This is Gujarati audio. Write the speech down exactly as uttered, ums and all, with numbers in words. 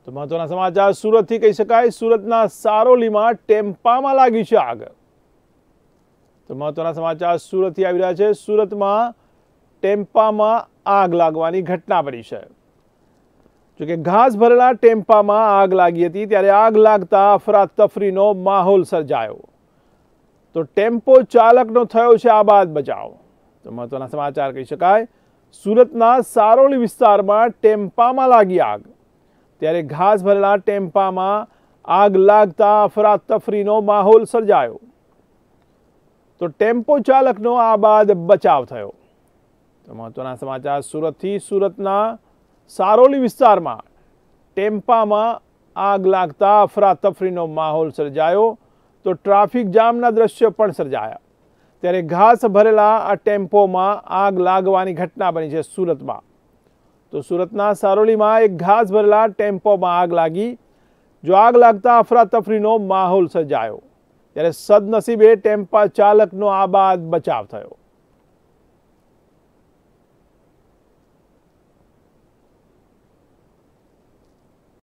તો મહત્વના સમાચાર સુરતથી કહી શકાય, સુરતના સારોલીમાં ટેમ્પામાં લાગી છે આગ। તો મહત્વના સમાચાર સુરતથી આવી રહ્યા છે। સુરતમાં ટેમ્પામાં આગ લાગવાની ઘટના બની છે। જો કે ઘાસ ભરેલા ટેમ્પામાં આગ લાગી હતી, ત્યારે આગ લાગતા અફરાતફરીનો માહોલ સર્જાયો। તો ટેમ્પો ચાલકનો થયો છે આબાદ બચાવ। તો મહત્વના સમાચાર કહી શકાય, સુરતના સારોલી વિસ્તારમાં ટેમ્પામાં લાગી આગ, ત્યારે ઘાસ ભરેલા ટેમ્પામાં આગ લાગતા અફરાતફરીનો માહોલ સર્જાયો। તો ટેમ્પો ચાલકનો આબાદ બચાવ થયો। તો મહત્વના સમાચાર સુરતથી, સુરતના સારોલી વિસ્તારમાં ટેમ્પામાં આગ લાગતા અફરાતફરીનો માહોલ સર્જાયો। તો ટ્રાફિક જામના દ્રશ્યો પણ સર્જાયા, ત્યારે ઘાસ ભરેલા આ ટેમ્પોમાં આગ લાગવાની ઘટના બની છે સુરતમાં। તો સુરતના સારોલીમાં એક ઘાસ ભરેલા ટેમ્પોમાં આગ લાગી। જો આગ લાગતા અફરાતફરીનો માહોલ સર્જાયો, ત્યારે સદનસીબે ટેમ્પા ચાલકનો આબાદ બચાવ થયો।